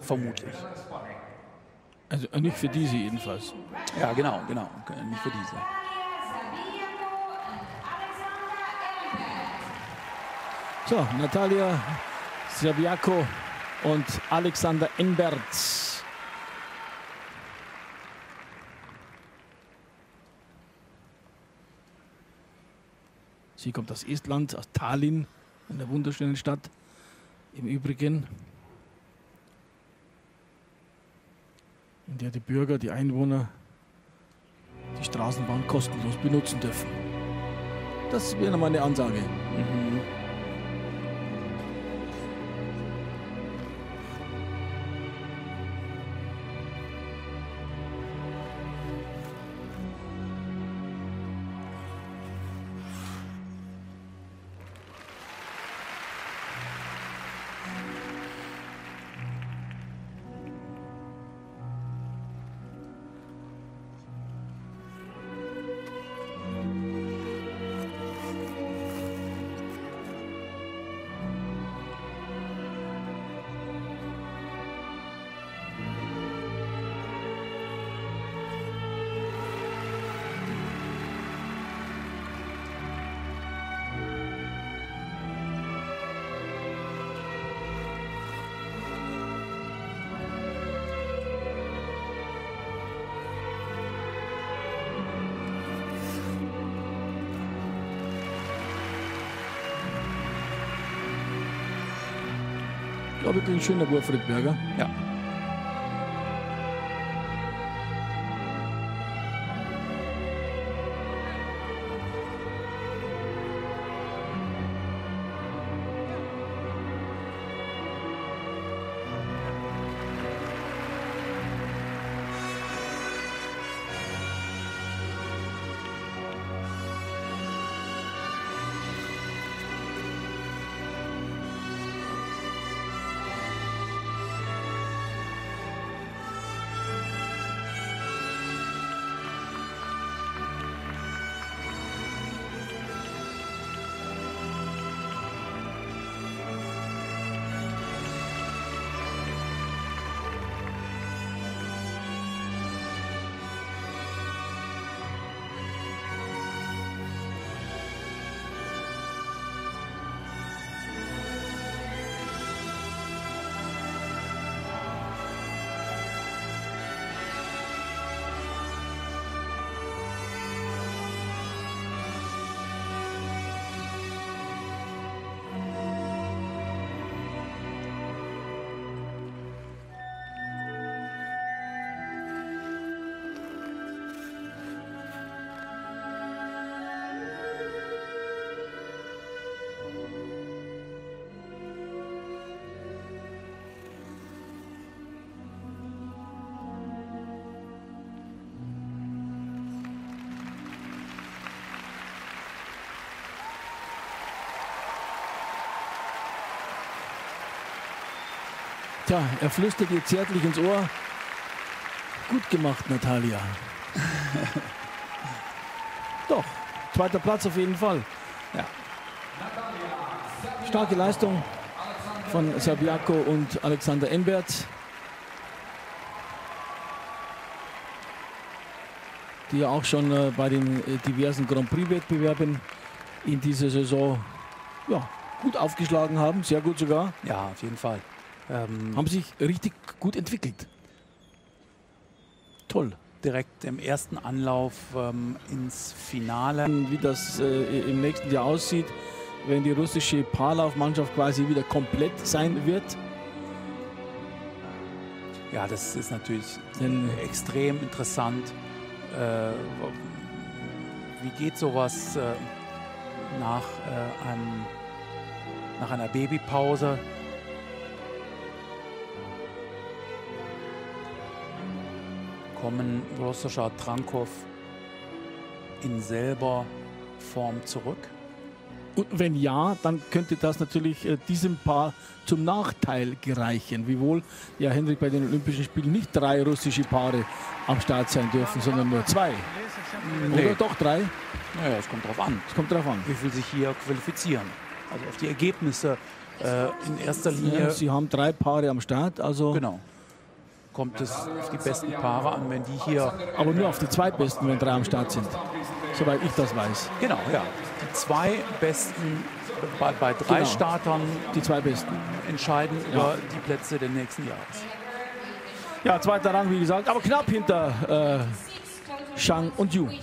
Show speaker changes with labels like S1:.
S1: vermutlich.
S2: Also nicht für diese jedenfalls.
S1: Ja, genau, nicht für diese.
S2: So, Natalia Sabiaco und Alexander Enberts. Sie kommt aus Estland, aus Tallinn, einer wunderschönen Stadt im Übrigen, in der die Bürger, die Einwohner die Straßenbahn kostenlos benutzen dürfen. Das wäre nochmal eine Ansage. Ja, wirklich ein schöner Wurf, Rittberger.
S1: Ja.
S2: Tja, er flüstert ihr zärtlich ins Ohr. Gut gemacht, Natalia. Doch, zweiter Platz auf jeden Fall.
S1: Ja.
S2: Starke Leistung von Sabiaco und Alexander Enberts, die ja auch schon bei den diversen Grand Prix-Wettbewerben in dieser Saison ja, gut aufgeschlagen haben, sehr gut sogar.
S1: Ja, auf jeden Fall.
S2: Haben sich richtig gut entwickelt. Toll.
S1: Direkt im ersten Anlauf ins Finale.
S2: Wie das im nächsten Jahr aussieht, wenn die russische Paarlaufmannschaft quasi wieder komplett sein wird.
S1: Ja, das ist natürlich extrem interessant. Wie geht sowas nach einer Babypause? Kommen Grosser Trankov in selber Form zurück?
S2: Und wenn ja, dann könnte das natürlich diesem Paar zum Nachteil gereichen. Wiewohl ja Henrik bei den Olympischen Spielen nicht 3 russische Paare am Start sein dürfen, sondern nur 2. Nee. Oder doch 3?
S1: Naja, es kommt drauf an.
S2: Es kommt drauf an.
S1: Wie viel sich hier qualifizieren. Also auf die Ergebnisse In erster Linie.
S2: Ja, Sie haben 3 Paare am Start, also.
S1: Genau. Kommt es auf die besten Paare an, wenn die hier.
S2: Aber nur auf die zweitbesten, wenn 3 am Start sind. Soweit ich das weiß.
S1: Genau, ja. Die 2 besten bei 3 Startern.
S2: Die 2 besten.
S1: Entscheiden über die Plätze des nächsten Jahres.
S2: Ja, 2. Rang, wie gesagt, aber knapp hinter Zhang und Yu.